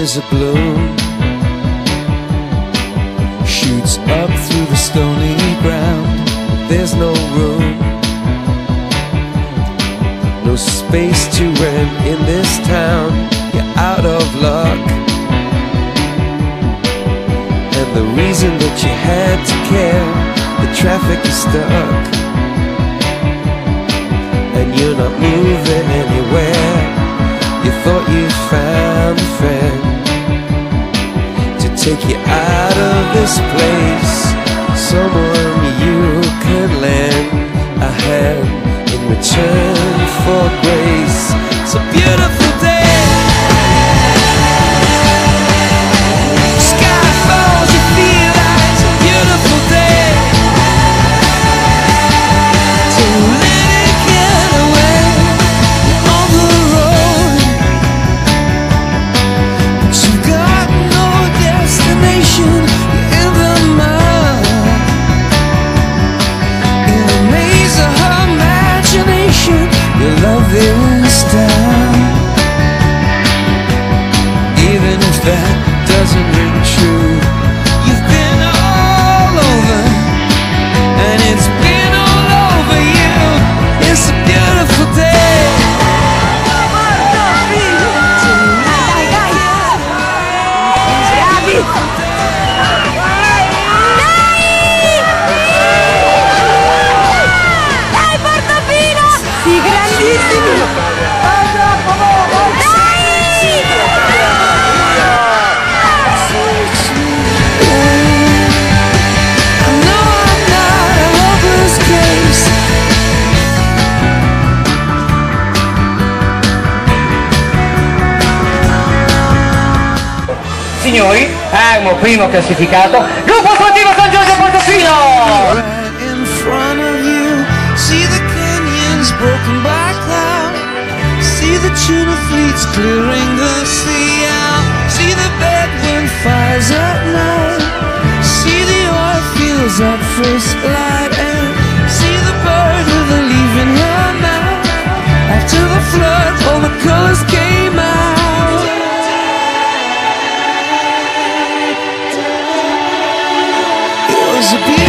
is a bloom, shoots up through the stony ground. There's no room, no space to rent in this town. You're out of luck, and the reason that you had to care, the traffic is stuck, and you're not moving anywhere. You thought you found a friend to take you out of this place, someone you could lend a hand in return for grace. It's a beautiful day, sky falls, you feel like it's a beautiful day to let it get away. You're on the road, but you've got no destination. You're in the mud, in a maze of her imagination. Your love is down, even if that doesn't ring true. You've been all over, and it's been all over you. It's a beautiful day. Dai Portofino! Sì, grandissimi! Signori, primo classificato, gruppo sportivo San Giorgio Portofino! Right in front of you, see the canyons broken by cloud, see the tuna fleets clearing the sea out, see the bedroom fires at night, see the oil fields at first light, and see the bird with a leaf in her mouth. After the flood, all the colors came out. It was a